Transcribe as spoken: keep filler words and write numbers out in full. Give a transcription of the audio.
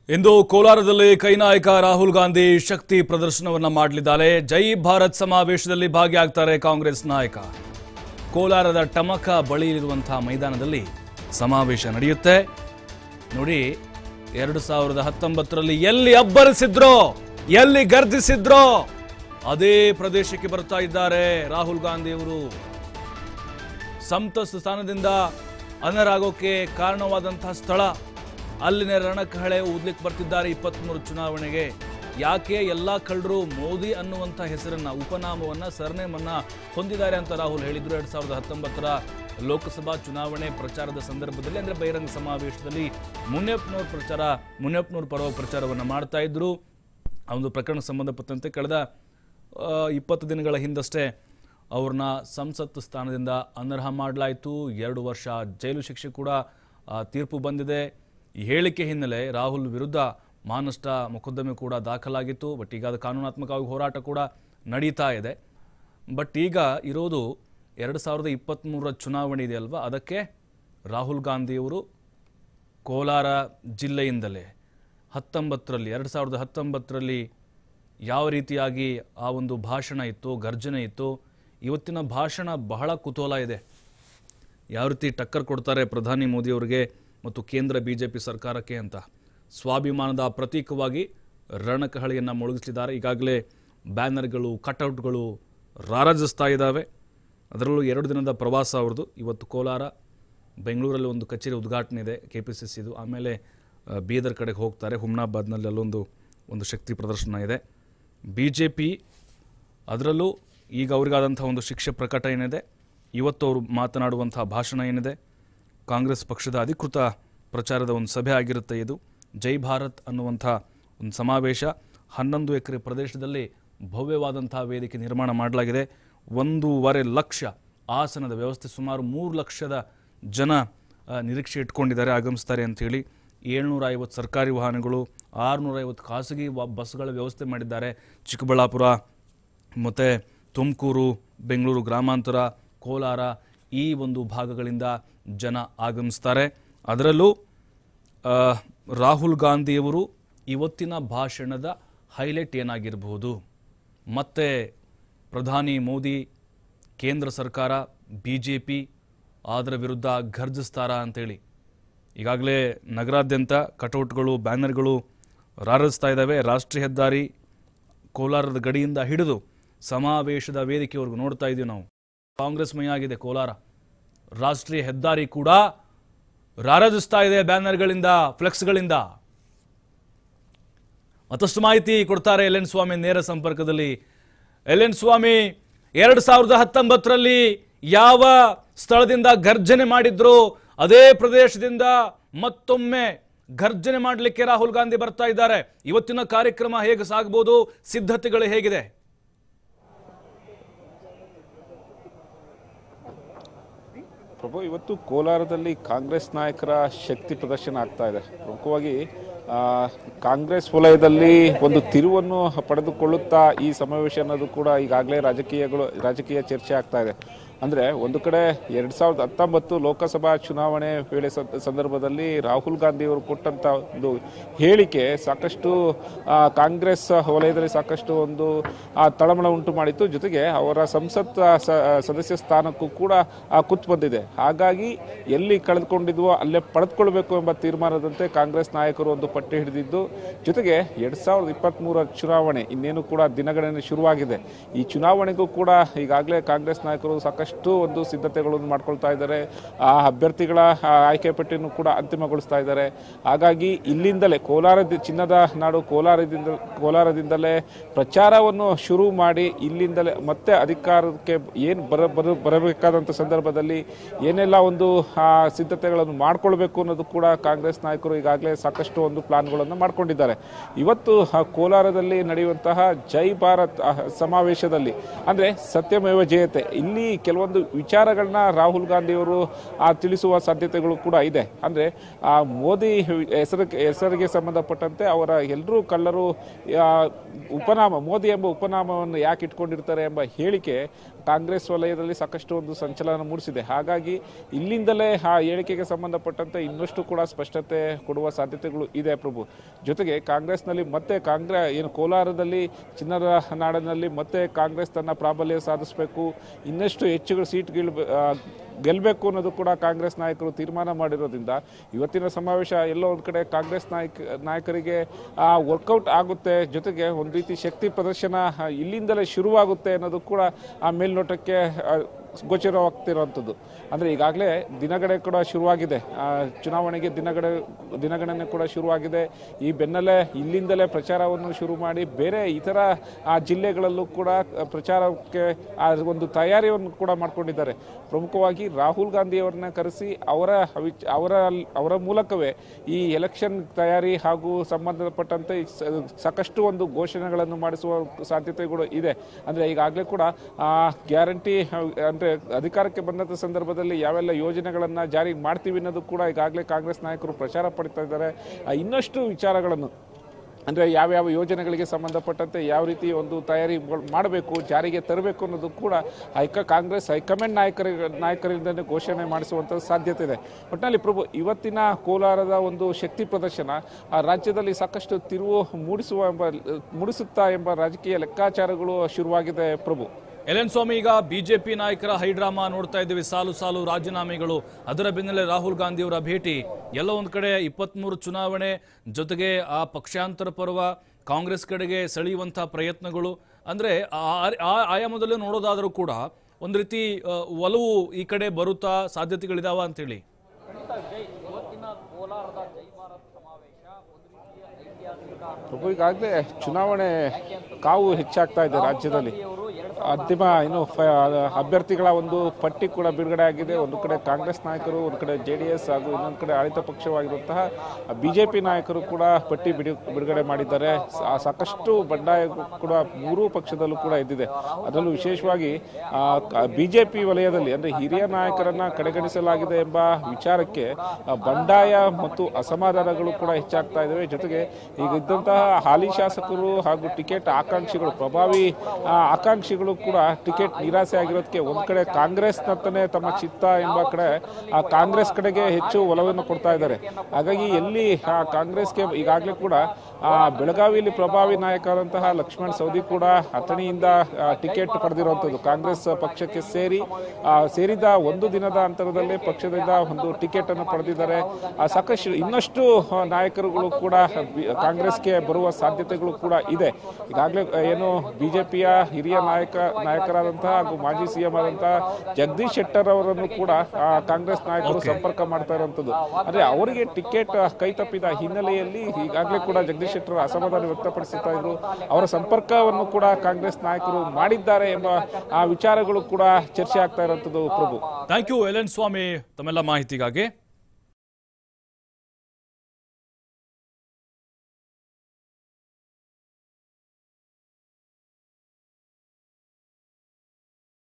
ಇಂದು ಕೋಲಾರದಲ್ಲಿ ಕೈನಾಯಕ ರಾಹುಲ್ ಗಾಂಧಿ ಶಕ್ತಿ ಪ್ರದರ್ಶನವನ್ನ ಮಾಡಲಿದ್ದಾರೆ. ಜೈ ಭಾರತ್ ಸಮಾವೇಶದಲ್ಲಿ ಭಾಗಿಯಾಗ್ತಾರೆ ಕಾಂಗ್ರೆಸ್ ನಾಯಕ. ಕೋಲಾರದ ಟಮಕ ಬಳಿ ಇರುವಂತಹ ಮೈದಾನದಲ್ಲಿ ಸಮಾವೇಶ ನಡೆಯುತ್ತೆ. ನೋಡಿ, ಎರಡು ಸಾವಿರದ ಹತ್ತೊಂಬತ್ತರಲ್ಲಿ ಎಲ್ಲಿ ಅಬ್ಬರಿಸಿದ್ರೋ, ಎಲ್ಲಿ ಗರ್ಜಿಸಿದ್ರೋ ಅದೇ ಪ್ರದೇಶಕ್ಕೆ ಬರ್ತಾ ಇದ್ದಾರೆ ರಾಹುಲ್ ಗಾಂಧಿ ಅವರು. ಸಂಸತ್ ಸ್ಥಾನದಿಂದ ಅನರ್ಹರಾಗೋಕೆ ಕಾರಣವಾದಂತಹ ಸ್ಥಳ, ಅಲ್ಲಿನ ರಣಕಹಳೆ ಊದ್ಲಿಕ್ಕೆ ಬರ್ತಿದ್ದಾರೆ ಇಪ್ಪತ್ಮೂರು ಚುನಾವಣೆಗೆ. ಯಾಕೆ ಎಲ್ಲ ಕಳ್ಳರು ಮೋದಿ ಅನ್ನುವಂಥ ಹೆಸರನ್ನ, ಉಪನಾಮವನ್ನ, ಸರ್ನೇಮನ್ನ ಹೊಂದಿದ್ದಾರೆ ಅಂತ ರಾಹುಲ್ ಹೇಳಿದ್ರು. ಎರಡ್ ಸಾವಿರದ ಹತ್ತೊಂಬತ್ತರ ಲೋಕಸಭಾ ಚುನಾವಣೆ ಪ್ರಚಾರದ ಸಂದರ್ಭದಲ್ಲಿ, ಅಂದ್ರೆ ಬಹಿರಂಗ ಸಮಾವೇಶದಲ್ಲಿ ಮುನಿಯಪ್ಪನವ್ರ ಪ್ರಚಾರ ಮುನಿಯಪ್ಪನವ್ರ ಪರವಾಗಿ ಪ್ರಚಾರವನ್ನು ಮಾಡ್ತಾ ಇದ್ರು. ಆ ಒಂದು ಪ್ರಕರಣಕ್ಕೆ ಸಂಬಂಧಪಟ್ಟಂತೆ ಕಳೆದ ಇಪ್ಪತ್ತು ದಿನಗಳ ಹಿಂದಷ್ಟೇ ಅವ್ರನ್ನ ಸಂಸತ್ ಸ್ಥಾನದಿಂದ ಅನರ್ಹ ಮಾಡಲಾಯಿತು. ಎರಡು ವರ್ಷ ಜೈಲು ಶಿಕ್ಷೆ ಕೂಡ ತೀರ್ಪು ಬಂದಿದೆ. ಈ ಹೇಳಿಕೆ ಹಿನ್ನೆಲೆ ರಾಹುಲ್ ವಿರುದ್ಧ ಮಾನಷ್ಟ ಮೊಕದ್ದಮೆ ಕೂಡ ದಾಖಲಾಗಿತ್ತು. ಬಟ್ ಈಗ ಅದು ಕಾನೂನಾತ್ಮಕವಾಗಿ ಹೋರಾಟ ಕೂಡ ನಡೀತಾ ಇದೆ. ಬಟ್ ಈಗ ಇರೋದು ಎರಡು ಸಾವಿರದ ಇಪ್ಪತ್ತ್ಮೂರರ ಚುನಾವಣೆ ಇದೆ ಅಲ್ವಾ, ಅದಕ್ಕೆ ರಾಹುಲ್ ಗಾಂಧಿಯವರು ಕೋಲಾರ ಜಿಲ್ಲೆಯಿಂದಲೇ ಹತ್ತೊಂಬತ್ತರಲ್ಲಿ ಎರಡು ಸಾವಿರದ ಹತ್ತೊಂಬತ್ತರಲ್ಲಿ ಯಾವ ರೀತಿಯಾಗಿ ಆ ಒಂದು ಭಾಷಣ ಇತ್ತು, ಗರ್ಜನೆ ಇತ್ತು, ಇವತ್ತಿನ ಭಾಷಣ ಬಹಳ ಕುತೂಹಲ ಇದೆ. ಯಾವ ರೀತಿ ಟಕ್ಕರ್ ಕೊಡ್ತಾರೆ ಪ್ರಧಾನಿ ಮೋದಿಯವರಿಗೆ ಮತ್ತು ಕೇಂದ್ರ ಬಿ ಜೆ ಪಿ ಸರ್ಕಾರಕ್ಕೆ ಅಂತ ಸ್ವಾಭಿಮಾನದ ಪ್ರತೀಕವಾಗಿ ರಣಕಹಳೆಯನ್ನು ಮೊಳಗಿಸಲಿದ್ದಾರೆ. ಈಗಾಗಲೇ ಬ್ಯಾನರ್ಗಳು, ಕಟೌಟ್ಗಳು ರಾರಾಜಿಸ್ತಾ ಇದ್ದಾವೆ. ಅದರಲ್ಲೂ ಎರಡು ದಿನದ ಪ್ರವಾಸ ಅವ್ರದ್ದು. ಇವತ್ತು ಕೋಲಾರ, ಬೆಂಗಳೂರಲ್ಲಿ ಒಂದು ಕಚೇರಿ ಉದ್ಘಾಟನೆ ಇದೆ ಕೆ ಪಿ ಸಿ ಸಿದು. ಆಮೇಲೆ ಬೀದರ್ ಕಡೆಗೆ ಹೋಗ್ತಾರೆ, ಹುಮ್ನಾಬಾದ್ನಲ್ಲಿ ಅಲ್ಲೊಂದು ಒಂದು ಶಕ್ತಿ ಪ್ರದರ್ಶನ ಇದೆ. ಬಿ ಜೆ ಪಿ ಅದರಲ್ಲೂ ಈಗ ಅವರಿಗಾದಂಥ ಒಂದು ಶಿಕ್ಷೆ ಪ್ರಕಟ ಏನಿದೆ, ಇವತ್ತು ಅವರು ಮಾತನಾಡುವಂಥ ಭಾಷಣ ಏನಿದೆ, ಕಾಂಗ್ರೆಸ್ ಪಕ್ಷದ ಅಧಿಕೃತ ಪ್ರಚಾರದ ಒಂದು ಸಭೆ ಆಗಿರುತ್ತೆ ಇದು. ಜೈ ಭಾರತ್ ಅನ್ನುವಂಥ ಒಂದು ಸಮಾವೇಶ. ಹನ್ನೊಂದು ಎಕರೆ ಪ್ರದೇಶದಲ್ಲಿ ಭವ್ಯವಾದಂಥ ವೇದಿಕೆ ನಿರ್ಮಾಣ ಮಾಡಲಾಗಿದೆ. ಒಂದೂವರೆ ಲಕ್ಷ ಆಸನದ ವ್ಯವಸ್ಥೆ, ಸುಮಾರು ಮೂರು ಲಕ್ಷದ ಜನ ನಿರೀಕ್ಷೆ ಇಟ್ಕೊಂಡಿದ್ದಾರೆ, ಆಗಮಿಸ್ತಾರೆ ಅಂಥೇಳಿ. ಏಳ್ನೂರ ಐವತ್ತು ಸರ್ಕಾರಿ ವಾಹನಗಳು, ಆರುನೂರ ಐವತ್ತು ಖಾಸಗಿ ಬಸ್ಗಳ ವ್ಯವಸ್ಥೆ ಮಾಡಿದ್ದಾರೆ. ಚಿಕ್ಕಬಳ್ಳಾಪುರ ಮತ್ತು ತುಮಕೂರು, ಬೆಂಗಳೂರು ಗ್ರಾಮಾಂತರ, ಕೋಲಾರ ಈ ಒಂದು ಭಾಗಗಳಿಂದ ಜನ ಆಗಮಿಸ್ತಾರೆ. ಅದರಲ್ಲೂ ರಾಹುಲ್ ಗಾಂಧಿಯವರು ಇವತ್ತಿನ ಭಾಷಣದ ಹೈಲೈಟ್ ಏನಾಗಿರಬಹುದು, ಮತ್ತು ಪ್ರಧಾನಿ ಮೋದಿ, ಕೇಂದ್ರ ಸರ್ಕಾರ, ಬಿ ಜೆ ಪಿ ಅದರ ವಿರುದ್ಧ ಘರ್ಜಿಸ್ತಾರಾ ಅಂತೇಳಿ ಈಗಾಗಲೇ ನಗರಾದ್ಯಂತ ಕಟೌಟ್ಗಳು, ಬ್ಯಾನರ್ಗಳು ರಾರಾಜಿಸ್ತಾ ಇದ್ದಾವೆ. ರಾಷ್ಟ್ರೀಯ ಹೆದ್ದಾರಿ ಕೋಲಾರದ ಗಡಿಯಿಂದ ಹಿಡಿದು ಸಮಾವೇಶದ ವೇದಿಕೆವರೆಗೂ ನೋಡ್ತಾ ಇದ್ದೀವಿ ನಾವು. ಕಾಂಗ್ರೆಸ್ ಮಯ ಆಗಿದೆ ಕೋಲಾರ. ರಾಷ್ಟ್ರೀಯ ಹೆದ್ದಾರಿ ಕೂಡ ರಾರಾಜಿಸ್ತಾ ಇದೆ ಬ್ಯಾನರ್ಗಳಿಂದ, ಫ್ಲೆಕ್ಸ್ಗಳಿಂದ. ಮತ್ತಷ್ಟು ಮಾಹಿತಿ ಕೊಡ್ತಾರೆ ಎಲ್ ಎನ್ ಸ್ವಾಮಿ ನೇರ ಸಂಪರ್ಕದಲ್ಲಿ. ಎಲ್ ಎನ್ ಸ್ವಾಮಿ, ಎರಡು ಸಾವಿರದ ಹತ್ತೊಂಬತ್ತರಲ್ಲಿ ಯಾವ ಸ್ಥಳದಿಂದ ಗರ್ಜನೆ ಮಾಡಿದ್ರು ಅದೇ ಪ್ರದೇಶದಿಂದ ಮತ್ತೊಮ್ಮೆ ಗರ್ಜನೆ ಮಾಡಲಿಕ್ಕೆ ರಾಹುಲ್ ಗಾಂಧಿ ಬರ್ತಾ ಇದ್ದಾರೆ. ಇವತ್ತಿನ ಕಾರ್ಯಕ್ರಮ ಹೇಗೆ ಸಾಗಬಹುದು, ಸಿದ್ಧತೆಗಳು ಹೇಗಿದೆ? ಪ್ರಭು, ಇವತ್ತು ಕೋಲಾರದಲ್ಲಿ ಕಾಂಗ್ರೆಸ್ ನಾಯಕರ ಶಕ್ತಿ ಪ್ರದರ್ಶನ ಆಗ್ತಾ ಇದೆ. ಪ್ರಮುಖವಾಗಿ ಕಾಂಗ್ರೆಸ್ ವಲಯದಲ್ಲಿ ಒಂದು ತಿರುವನ್ನು ಪಡೆದುಕೊಳ್ಳುತ್ತಾ ಈ ಸಮಾವೇಶ ಅನ್ನೋದು ಕೂಡ ಈಗಾಗಲೇ ರಾಜಕೀಯಗಳು ರಾಜಕೀಯ ಚರ್ಚೆ ಆಗ್ತಾ ಇದೆ. ಅಂದರೆ ಒಂದು ಕಡೆ ಎರಡು ಸಾವಿರದ ಹತ್ತೊಂಬತ್ತು ಲೋಕಸಭಾ ಚುನಾವಣೆ ವೇಳೆ ಸಂದರ್ಭದಲ್ಲಿ ರಾಹುಲ್ ಗಾಂಧಿ ಅವರು ಕೊಟ್ಟಂಥ ಒಂದು ಹೇಳಿಕೆ ಸಾಕಷ್ಟು ಕಾಂಗ್ರೆಸ್ ವಲಯದಲ್ಲಿ ಸಾಕಷ್ಟು ಒಂದು ತಳಮಳ ಉಂಟು ಮಾಡಿತ್ತು. ಜೊತೆಗೆ ಅವರ ಸಂಸತ್ ಸದಸ್ಯ ಸ್ಥಾನಕ್ಕೂ ಕೂಡ ಕುತ್ತು ಬಂದಿದೆ. ಹಾಗಾಗಿ ಎಲ್ಲಿ ಕಳೆದುಕೊಂಡಿದ್ವೋ ಅಲ್ಲೇ ಪಡೆದುಕೊಳ್ಬೇಕು ಎಂಬ ತೀರ್ಮಾನದಂತೆ ಕಾಂಗ್ರೆಸ್ ನಾಯಕರು ಒಂದು ಪಟ್ಟಿ ಹಿಡಿದಿದ್ದು, ಜೊತೆಗೆ ಎರಡು ಸಾವಿರದ ಇಪ್ಪತ್ತ್ಮೂರರ ಚುನಾವಣೆ ಇನ್ನೇನು ಕೂಡ ದಿನಗಣನೆ ಶುರುವಾಗಿದೆ. ಈ ಚುನಾವಣೆಗೂ ಕೂಡ ಈಗಾಗಲೇ ಕಾಂಗ್ರೆಸ್ ನಾಯಕರು ಸಾಕಷ್ಟು ಒಂದು ಸಿದ್ಧತೆಗಳನ್ನು ಮಾಡ್ಕೊಳ್ತಾ ಇದ್ದಾರೆ. ಆ ಅಭ್ಯರ್ಥಿಗಳ ಆಯ್ಕೆ ಪಟ್ಟಿಯನ್ನು ಕೂಡ ಅಂತಿಮಗೊಳಿಸ್ತಾ ಇದ್ದಾರೆ. ಹಾಗಾಗಿ ಇಲ್ಲಿಂದಲೇ ಕೋಲಾರ ಚಿನ್ನದ ನಾಡು ಕೋಲಾರದಿಂದ ಕೋಲಾರದಿಂದಲೇ ಪ್ರಚಾರವನ್ನು ಶುರು ಮಾಡಿ ಇಲ್ಲಿಂದಲೇ ಮತ್ತೆ ಅಧಿಕಾರಕ್ಕೆ ಏನು ಬರ ಬರ ಬರಬೇಕಾದಂಥ ಸಂದರ್ಭದಲ್ಲಿ ಏನೆಲ್ಲ ಒಂದು ಸಿದ್ಧತೆಗಳನ್ನು ಮಾಡ್ಕೊಳ್ಬೇಕು ಅನ್ನೋದು ಕೂಡ ಕಾಂಗ್ರೆಸ್ ನಾಯಕರು ಈಗಾಗಲೇ ಸಾಕಷ್ಟು ಒಂದು ಪ್ಲಾನ್ಗಳನ್ನು ಮಾಡ್ಕೊಂಡಿದ್ದಾರೆ. ಇವತ್ತು ಕೋಲಾರದಲ್ಲಿ ನಡೆಯುವಂತಹ ಜೈ ಭಾರತ್ ಸಮಾವೇಶದಲ್ಲಿ ಅಂದರೆ ಸತ್ಯಮೇವ ಜಯತೆ, ಇಲ್ಲಿ ಕೆಲವು ಕೆಲವೊಂದು ವಿಚಾರಗಳನ್ನ ರಾಹುಲ್ ಗಾಂಧಿಯವರು ತಿಳಿಸುವ ಸಾಧ್ಯತೆಗಳು ಕೂಡ ಇದೆ. ಅಂದರೆ ಆ ಮೋದಿ ಹೆಸರು ಹೆಸರಿಗೆ ಸಂಬಂಧಪಟ್ಟಂತೆ ಅವರ ಎಲ್ಲರೂ ಕಳ್ಳರು ಉಪನಾಮ ಮೋದಿ ಎಂಬ ಉಪನಾಮವನ್ನು ಯಾಕೆ ಇಟ್ಕೊಂಡಿರ್ತಾರೆ ಎಂಬ ಹೇಳಿಕೆ ಕಾಂಗ್ರೆಸ್ ವಲಯದಲ್ಲಿ ಸಾಕಷ್ಟು ಒಂದು ಸಂಚಲನ ಮೂಡಿಸಿದೆ. ಹಾಗಾಗಿ ಇಲ್ಲಿಂದಲೇ ಆ ಹೇಳಿಕೆಗೆ ಸಂಬಂಧಪಟ್ಟಂತೆ ಇನ್ನಷ್ಟು ಕೂಡ ಸ್ಪಷ್ಟತೆ ಕೊಡುವ ಸಾಧ್ಯತೆಗಳು ಇದೆ ಪ್ರಭು. ಜೊತೆಗೆ ಕಾಂಗ್ರೆಸ್ನಲ್ಲಿ ಮತ್ತೆ ಕಾಂಗ್ರೆಸ್ ಏನು ಕೋಲಾರದಲ್ಲಿ ಚಿನ್ನದ ನಾಡಿನಲ್ಲಿ ಮತ್ತೆ ಕಾಂಗ್ರೆಸ್ ತನ್ನ ಪ್ರಾಬಲ್ಯ ಸಾಧಿಸಬೇಕು, ಇನ್ನಷ್ಟು ಹೆಚ್ಚು ಸೀಟ್ಗಳು ಗೆಲ್ಲಬೇಕು ಅನ್ನೋದು ಕೂಡ ಕಾಂಗ್ರೆಸ್ ನಾಯಕರು ತೀರ್ಮಾನ ಮಾಡಿರೋದ್ರಿಂದ ಇವತ್ತಿನ ಸಮಾವೇಶ ಎಲ್ಲೋ ಒಂದು ಕಡೆ ಕಾಂಗ್ರೆಸ್ ನಾಯಕ ನಾಯಕರಿಗೆ ವರ್ಕೌಟ್ ಆಗುತ್ತೆ. ಜೊತೆಗೆ ಒಂದು ರೀತಿ ಶಕ್ತಿ ಪ್ರದರ್ಶನ ಇಲ್ಲಿಂದಲೇ ಶುರುವಾಗುತ್ತೆ ಅನ್ನೋದು ಕೂಡ ಆ ಮೇಲ್ನೋಟಕ್ಕೆ ಗೋಚರವಾಗ್ತಿರೋವಂಥದ್ದು. ಅಂದರೆ ಈಗಾಗಲೇ ದಿನಗಣನೆ ಕೂಡ ಶುರುವಾಗಿದೆ, ಚುನಾವಣೆಗೆ ದಿನಗಣ ದಿನಗಣನೆ ಕೂಡ ಶುರುವಾಗಿದೆ. ಈ ಬೆನ್ನಲ್ಲೇ ಇಲ್ಲಿಂದಲೇ ಪ್ರಚಾರವನ್ನು ಶುರು ಮಾಡಿ ಬೇರೆ ಇತರ ಆ ಜಿಲ್ಲೆಗಳಲ್ಲೂ ಕೂಡ ಪ್ರಚಾರಕ್ಕೆ ಆ ಒಂದು ತಯಾರಿಯನ್ನು ಕೂಡ ಮಾಡ್ಕೊಂಡಿದ್ದಾರೆ. ಪ್ರಮುಖವಾಗಿ ರಾಹುಲ್ ಗಾಂಧಿಯವರನ್ನ ಕರೆಸಿ ಅವರ ಅವರ ಅವರ ಮೂಲಕವೇ ಈ ಎಲೆಕ್ಷನ್ ತಯಾರಿ ಹಾಗೂ ಸಂಬಂಧಪಟ್ಟಂತೆ ಸಾಕಷ್ಟು ಒಂದು ಘೋಷಣೆಗಳನ್ನು ಮಾಡಿಸುವ ಸಾಧ್ಯತೆಗಳು ಇದೆ. ಅಂದರೆ ಈಗಾಗಲೇ ಕೂಡ ಗ್ಯಾರಂಟಿ ಅಂದರೆ ಅಧಿಕಾರಕ್ಕೆ ಬಂದಂಥ ಸಂದರ್ಭದಲ್ಲಿ ಯಾವೆಲ್ಲ ಯೋಜನೆಗಳನ್ನ ಜಾರಿ ಮಾಡ್ತೀವಿ ಅನ್ನೋದು ಕೂಡ ಈಗಾಗಲೇ ಕಾಂಗ್ರೆಸ್ ನಾಯಕರು ಪ್ರಚಾರ ಪಡ್ತಾ ಇದ್ದಾರೆ. ಇನ್ನಷ್ಟು ವಿಚಾರಗಳನ್ನು ಅಂದರೆ ಯಾವ್ಯಾವ ಯೋಜನೆಗಳಿಗೆ ಸಂಬಂಧಪಟ್ಟಂತೆ ಯಾವ ರೀತಿ ಒಂದು ತಯಾರಿ ಮಾಡಬೇಕು, ಜಾರಿಗೆ ತರಬೇಕು ಅನ್ನೋದು ಕೂಡ ಹೈಕ ಕಾಂಗ್ರೆಸ್ ಹೈಕಮಾಂಡ್ ನಾಯಕರ ನಾಯಕರಿಂದಲೇ ಘೋಷಣೆ ಮಾಡಿಸುವಂಥ ಸಾಧ್ಯತೆ ಇದೆ. ಒಟ್ಟಿನಲ್ಲಿ ಪ್ರಭು, ಇವತ್ತಿನ ಕೋಲಾರದ ಒಂದು ಶಕ್ತಿ ಪ್ರದರ್ಶನ ಆ ರಾಜ್ಯದಲ್ಲಿ ಸಾಕಷ್ಟು ತಿರುವು ಮೂಡಿಸುವ ಎಂಬ ಮೂಡಿಸುತ್ತಾ ಎಂಬ ರಾಜಕೀಯ ಲೆಕ್ಕಾಚಾರಗಳು ಶುರುವಾಗಿದೆ ಪ್ರಭು. ಎಲ್ ಸ್ವಾಮಿ, ಈಗ ಬಿಜೆಪಿ ನಾಯಕರ ಹೈಡ್ರಾಮಾ ನೋಡ್ತಾ ಇದ್ದೀವಿ, ಸಾಲು ಸಾಲು ರಾಜೀನಾಮೆಗಳು, ಅದರ ಬೆನ್ನಲ್ಲೇ ರಾಹುಲ್ ಗಾಂಧಿ ಅವರ ಭೇಟಿ, ಎಲ್ಲ ಒಂದು ಕಡೆ ಇಪ್ಪತ್ತ್ಮೂರು ಚುನಾವಣೆ ಜೊತೆಗೆ ಆ ಪಕ್ಷಾಂತರ ಪರ್ವ ಕಾಂಗ್ರೆಸ್ ಕಡೆಗೆ ಸೆಳೆಯುವಂಥ ಪ್ರಯತ್ನಗಳು, ಅಂದರೆ ಆ ಆಯಾಮದಲ್ಲೇ ನೋಡೋದಾದರೂ ಕೂಡ ಒಂದು ರೀತಿ ಒಲವು ಈ ಕಡೆ ಬರುತ್ತಾ ಸಾಧ್ಯತೆಗಳಿದಾವ ಅಂತೇಳಿ. ಪ್ರಭು, ಈಗಾಗಲೇ ಚುನಾವಣೆ ಕಾವು ಹೆಚ್ಚಾಗ್ತಾ ಇದೆ ರಾಜ್ಯದಲ್ಲಿ. ಅಂತಿಮ ಏನು ಅಭ್ಯರ್ಥಿಗಳ ಒಂದು ಪಟ್ಟಿ ಕೂಡ ಬಿಡುಗಡೆ ಆಗಿದೆ. ಒಂದು ಕಡೆ ಕಾಂಗ್ರೆಸ್ ನಾಯಕರು, ಒಂದು ಕಡೆ ಜೆ ಡಿ ಎಸ್ ಹಾಗೂ ಇನ್ನೊಂದು ಕಡೆ ಆಡಳಿತ ಪಕ್ಷವಾಗಿರುವಂತಹ ಬಿಜೆಪಿ ನಾಯಕರು ಕೂಡ ಪಟ್ಟಿ ಬಿಡು ಬಿಡುಗಡೆ ಮಾಡಿದ್ದಾರೆ. ಸಾಕಷ್ಟು ಬಂಡಾಯ ಕೂಡ ಮೂರೂ ಪಕ್ಷದಲ್ಲೂ ಕೂಡ ಇದ್ದಿದೆ. ಅದರಲ್ಲೂ ವಿಶೇಷವಾಗಿ ಬಿಜೆಪಿ ವಲಯದಲ್ಲಿ ಅಂದರೆ ಹಿರಿಯ ನಾಯಕರನ್ನ ಕಡೆಗಣಿಸಲಾಗಿದೆ ಎಂಬ ವಿಚಾರಕ್ಕೆ ಬಂಡಾಯ ಮತ್ತು ಅಸಮಾಧಾನಗಳು ಕೂಡ ಹೆಚ್ಚಾಗ್ತಾ ಇದ್ದಾವೆ. ಜೊತೆಗೆ ಈಗ ಇದ್ದಂತಹ ಹಾಲಿ ಶಾಸಕರು ಹಾಗೂ ಟಿಕೆಟ್ ಆಕಾಂಕ್ಷಿಗಳು, ಪ್ರಭಾವಿ ಆಕಾಂಕ್ಷಿಗಳು ಕೂಡ ಟಿಕೆಟ್ ನಿರಾಸೆ ಆಗಿರೋದಕ್ಕೆ ಒಂದು ಕಡೆ ಕಾಂಗ್ರೆಸ್ನತ್ತನೇ ತಮ್ಮ ಚಿತ್ತ ಎಂಬ ಕಡೆ ಆ ಕಾಂಗ್ರೆಸ್ ಕಡೆಗೆ ಹೆಚ್ಚು ಒಲವನ್ನು ಕೊಡ್ತಾ ಇದ್ದಾರೆ. ಹಾಗಾಗಿ ಎಲ್ಲಿ ಆ ಕಾಂಗ್ರೆಸ್ಗೆ ಈಗಾಗಲೇ ಕೂಡ ಆ ಬೆಳಗಾವಿಯಲ್ಲಿ ಪ್ರಭಾವಿ ನಾಯಕರಾದಂತಹ ಲಕ್ಷ್ಮಣ್ ಸವದಿ ಕೂಡ ಅಥಣಿಯಿಂದ ಟಿಕೆಟ್ ಪಡೆದಿರುವಂಥದ್ದು, ಕಾಂಗ್ರೆಸ್ ಪಕ್ಷಕ್ಕೆ ಸೇರಿ ಸೇರಿದ ಒಂದು ದಿನದ ಅಂತರದಲ್ಲಿ ಪಕ್ಷದಿಂದ ಒಂದು ಟಿಕೆಟ್ ಅನ್ನು ಪಡೆದಿದ್ದಾರೆ. ಸಾಕಷ್ಟು ಇನ್ನಷ್ಟು ನಾಯಕರುಗಳು ಕೂಡ ಕಾಂಗ್ರೆಸ್ಗೆ ಬರುವ ಸಾಧ್ಯತೆಗಳು ಕೂಡ ಇದೆ. ಈಗಾಗಲೇ ಏನು ಬಿಜೆಪಿಯ ಹಿರಿಯ ನಾಯಕ ನಾಯಕರಾದಂತಹ ಹಾಗೂ ಮಾಜಿ ಸಿಎಂ ಆದಂತಹ ಜಗದೀಶ್ ಶೆಟ್ಟರ್ ಅವರನ್ನು ಕೂಡ ಕಾಂಗ್ರೆಸ್ ನಾಯಕರು ಸಂಪರ್ಕ ಮಾಡ್ತಾ ಇರುವಂತದ್ದು. ಅಂದ್ರೆ ಅವರಿಗೆ ಟಿಕೆಟ್ ಕೈ ತಪ್ಪಿದ ಹಿನ್ನೆಲೆಯಲ್ಲಿ ಈಗಾಗಲೇ ಕೂಡ ಜಗದೀಶ್ ಶೆಟ್ಟರ್ ಅಸಮಾಧಾನ ವ್ಯಕ್ತಪಡಿಸುತ್ತಾ ಇದ್ರು. ಅವರ ಸಂಪರ್ಕವನ್ನು ಕೂಡ ಕಾಂಗ್ರೆಸ್ ನಾಯಕರು ಮಾಡಿದ್ದಾರೆ ಎಂಬ ಆ ವಿಚಾರಗಳು ಕೂಡ ಚರ್ಚೆ ಆಗ್ತಾ ಇರುವಂತದ್ದು. Prabhu, thank you L N Swamy ತಮ್ಮೆಲ್ಲ ಮಾಹಿತಿಗಾಗಿ.